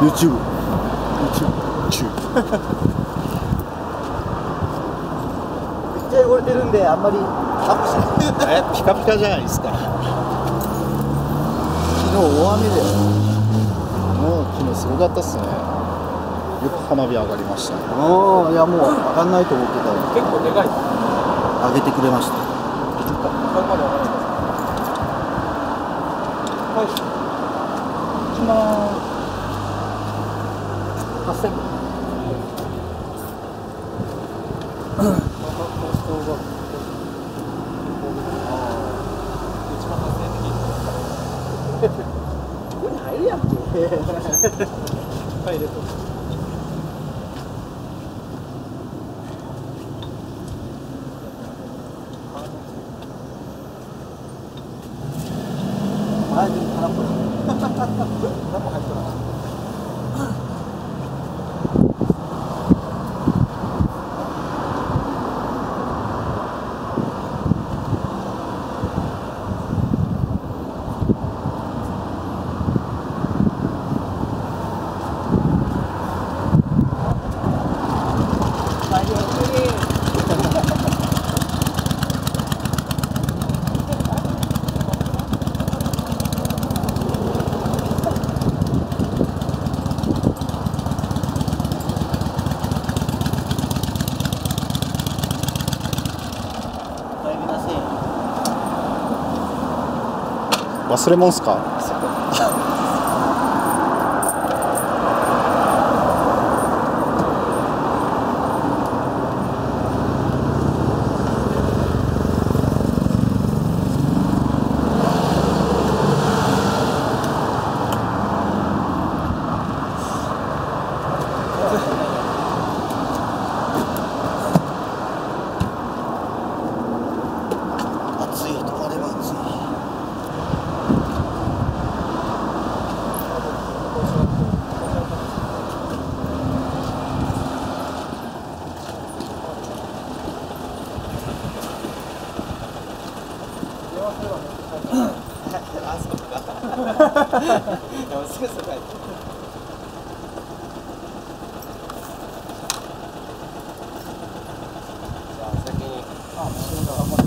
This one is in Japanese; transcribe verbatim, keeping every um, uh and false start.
YouTube。 YouTube。 めっちゃ汚れてるんであんまりアップしない。 え、ピカピカじゃないですか。 昨日大雨で。 もう昨日すごかったっすね。よく花火上がりましたね。 ああ、いやもう上がんないと思ってたら結構でかい。 上げてくれました。 これまで上がらない。はい。いきまーす。はっせん。 ここに入るやんけ。 入れと。 あ、でも空っぽだ。 何も入ってない。 忘れ物っすか？ 暑いよ、止まれば暑い。 あそこか。でもすぐそこや。じゃあ先に。あ、